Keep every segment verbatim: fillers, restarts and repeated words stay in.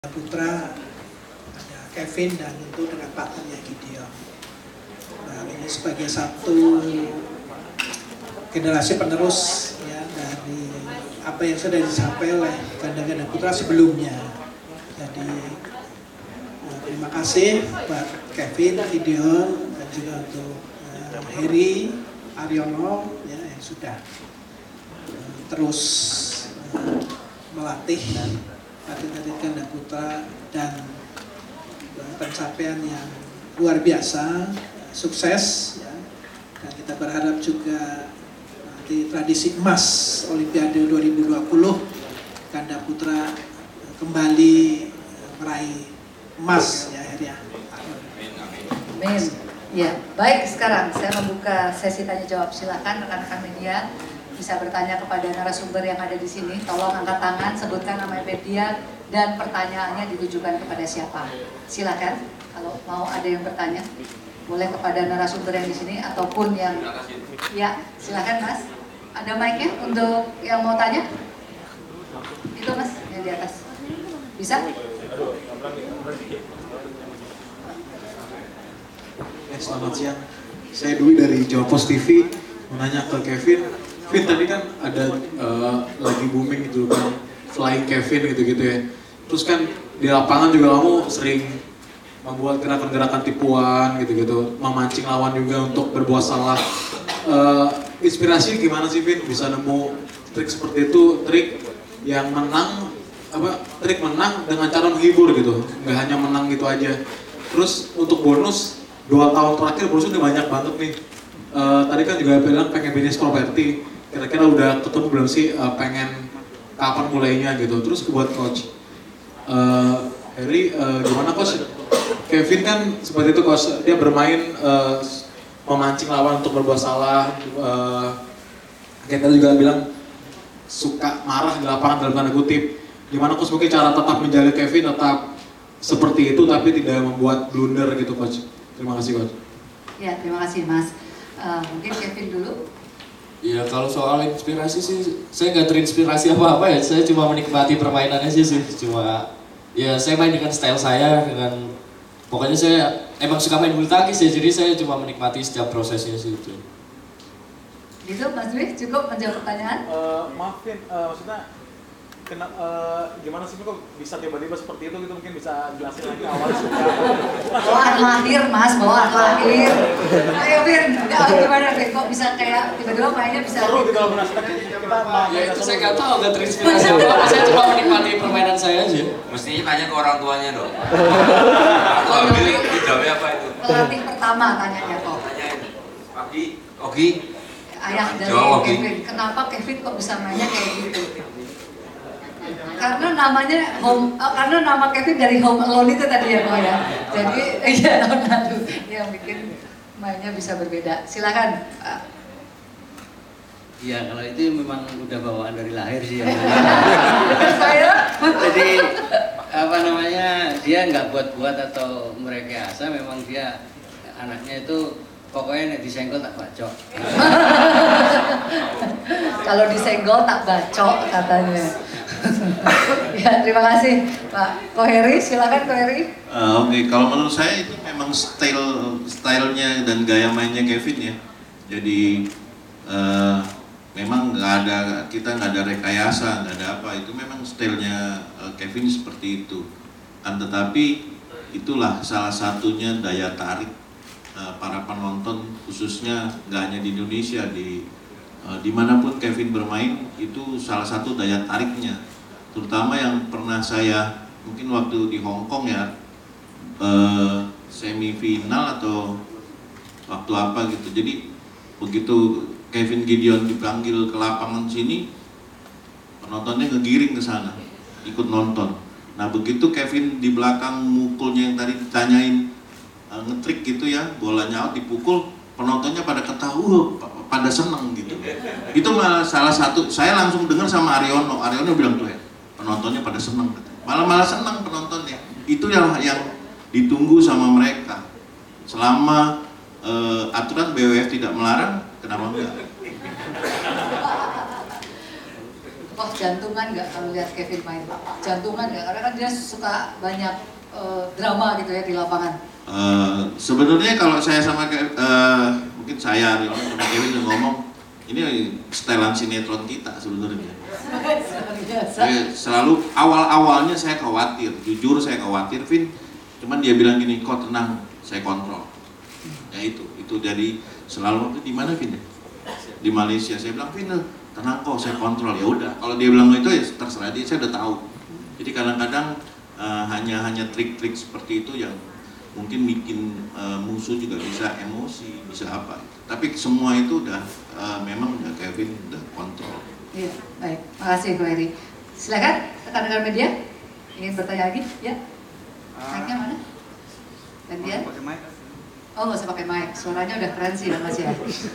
Putra, ada Kevin, dan tentu dengan partnernya Gideon. Nah, ini sebagai satu generasi penerus ya dari apa yang sudah disampaikan oleh ganda-ganda putra sebelumnya. Jadi nah, terima kasih buat Kevin, Gideon, dan juga untuk uh, Heri, Aryono ya, yang sudah uh, terus uh, melatih atlet-atlet ganda putra dan pencapaian yang luar biasa, sukses ya. Dan kita berharap juga nanti tradisi emas Olimpiade dua ribu dua puluh ganda putra kembali meraih emas ya Heri. Amin. Ya, baik, sekarang saya membuka sesi tanya jawab. Silakan rekan-rekan media bisa bertanya kepada narasumber yang ada di sini. Tolong angkat tangan, sebutkan nama media dan pertanyaannya ditujukan kepada siapa. Silakan, kalau mau ada yang bertanya, boleh kepada narasumber yang di sini ataupun yang, ya silakan Mas. Ada mic-nya untuk yang mau tanya? Itu Mas, yang di atas. Bisa? Eh, selamat siang. Saya Dwi dari Jawa Post T V. Mau nanya ke Kevin. Kevin tadi kan ada uh, lagi booming gitu kan, flying Kevin gitu-gitu ya. Terus kan di lapangan juga kamu sering membuat gerakan-gerakan tipuan gitu-gitu, memancing lawan juga untuk berbuat salah. Uh, inspirasi gimana sih Vin bisa nemu trik seperti itu, trik yang menang, apa trik menang dengan cara menghibur gitu, nggak hanya menang gitu aja. Terus untuk bonus dua tahun terakhir bonusnya udah banyak banget nih. Uh, tadi kan juga bilang pengen bisnis properti. Kira-kira udah ketemu belum sih uh, pengen kapan mulainya gitu. Terus buat coach uh, Heri, uh, gimana coach? Kevin kan seperti itu coach, dia bermain uh, memancing lawan untuk berbuat salah. Uh, kita juga bilang suka marah di lapangan dalam tanda kutip. Gimana coach mungkin cara tetap menjaga Kevin tetap seperti itu tapi tidak membuat blunder gitu coach? Terima kasih coach. Ya, terima kasih Mas. Uh, mungkin Kevin dulu. Ya kalau soal inspirasi sih, saya nggak terinspirasi apa-apa ya, saya cuma menikmati permainannya sih sih, cuma ya saya main dengan style saya, dengan pokoknya saya emang suka main bulu tangkis ya, jadi saya cuma menikmati setiap prosesnya sih itu. Gitu Mas Dwi, cukup menjawab pertanyaan? Uh, maafin, uh, maksudnya kena, uh, gimana sih kok bisa tiba-tiba seperti itu gitu, mungkin bisa jelasin lagi awal suka. Bawaan lahir Mas, bawaan lahir. Ayo Vin, gimana Vin, kok bisa kayak tiba-tiba mainnya bisa seru gitu kalau menasihkan kita mau. Ya itu saya nggak tahu, nggak terinspirasi apa-apa, saya cuma menikmati permainan saya aja. Mestinya tanya ke orang tuanya dong. Atau ambil hijabnya apa itu? Pelatih pertama tanyanya kok. Tanyain, Ogi, Ogi. Ayah dari Jawab, Ogi. Kevin, kenapa Kevin kok bisa mainnya kayak gitu? Karena namanya home, oh, karena nama Kevin dari Home Alone itu tadi ya kok ya. Jadi iya tahun lalu yang bikin mainnya bisa berbeda. Silakan. Iya, kalau itu memang udah bawaan dari lahir sih ya. Saya. Jadi apa namanya, dia nggak buat-buat atau merekayasa, memang dia anaknya itu pokoknya nek disenggol tak bacok. Kalau disenggol tak bacok katanya. Ya, terima kasih Pak Koheri, silakan Koheri. Uh, Oke, okay. Kalau menurut saya itu memang style stylenya dan gaya mainnya Kevin ya. Jadi uh, memang nggak ada, kita nggak ada rekayasa, nggak ada apa. Itu memang stylenya uh, Kevin seperti itu. Kan tetapi itulah salah satunya daya tarik uh, para penonton, khususnya nggak hanya di Indonesia, di uh, dimanapun Kevin bermain itu salah satu daya tariknya. Terutama yang pernah saya mungkin waktu di Hong Kong ya, uh, semifinal atau waktu apa gitu. Jadi begitu Kevin Gideon dipanggil ke lapangan sini, penontonnya ngegiring ke sana, ikut nonton. Nah begitu Kevin di belakang mukulnya yang tadi ditanyain, uh, ngetrik gitu ya, bolanya out dipukul, penontonnya pada ketawa, pada seneng gitu. Itu malah salah satu, saya langsung dengar sama Aryono, Aryono bilang tuh ya, penontonnya pada seneng, malah malah seneng penontonnya. Itu yang yang ditunggu sama mereka. Selama uh, aturan B W F tidak melarang, kenapa enggak? Kok jantungan nggak kalau lihat Kevin main? Jantungan nggak? Karena kan dia suka banyak uh, drama gitu ya di lapangan. Uh, sebenarnya kalau saya sama uh, mungkin saya sama Kevin udah ngomong, ini setelan sinetron kita sebenarnya. Saya selalu awal-awalnya saya khawatir, jujur saya khawatir, Vin. Cuman dia bilang gini, kok tenang, saya kontrol. Ya itu, itu dari selalu di mana Vin? Di Malaysia. Saya bilang, Vin, tenang kok, saya kontrol. Ya udah, kalau dia bilang itu ya terserah dia, saya udah tahu. Jadi kadang-kadang uh, hanya hanya trik-trik seperti itu yang mungkin bikin uh, musuh juga bisa emosi, bisa apa. Tapi semua itu udah uh, memang udah Kevin udah kontrol. Iya, baik. Makasih Bu Eri. Silakan rekan-rekan media ingin bertanya lagi, ya. Mic-nya mana? Gantian? Oh, nggak usah pakai mic. Suaranya udah keren sih, Mas ya.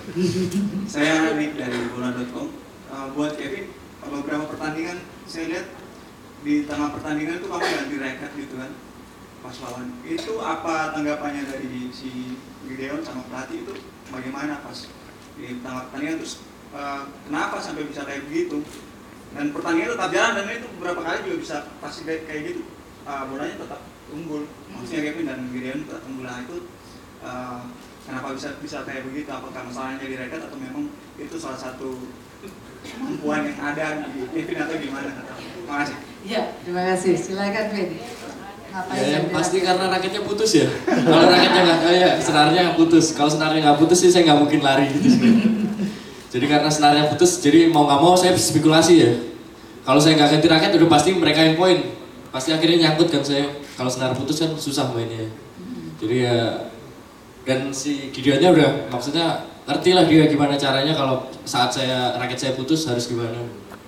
Saya Nick dari bola dot com. Uh, buat Kevin, beberapa pertandingan saya lihat di tengah pertandingan itu kamu ganti racket gitu kan, pas lawan. Itu apa tanggapannya dari si Gideon sama pelatih itu? Bagaimana pas di tengah pertandingan terus uh, kenapa sampai bisa kayak begitu? Dan pertandingan tetap jalan dan itu beberapa kali juga bisa pasti kayak, kayak gitu. Uh, bolanya tetap unggul. Maksudnya Kevin dan Gideon tetap unggul. Nah itu uh, kenapa bisa bisa kayak begitu? Apakah masalahnya di racket atau memang itu salah satu kemampuan yang ada di Kevin atau gimana? Terima kasih. Iya, terima kasih. Silakan Vin. Ya, yang pasti karena raketnya putus ya. Kalau raketnya nggak kayak senarnya putus. Kalau senarnya nggak putus sih saya nggak mungkin lari gitu sih. Jadi karena senarnya putus, jadi mau nggak mau saya spekulasi ya. Kalau saya nggak ganti raket udah pasti mereka yang poin. Pasti akhirnya nyangkut kan saya. Kalau senar putus kan susah mainnya. Jadi ya, dan si Gideonnya udah maksudnya ngerti lah dia gimana caranya kalau saat saya raket saya putus harus gimana.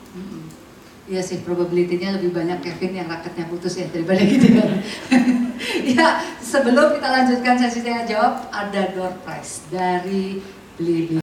Iya sih, probability-nya lebih banyak Kevin yang raketnya putus ya daripada gitu kan. Ya, sebelum kita lanjutkan sesi tanya jawab, ada door prize dari Beli.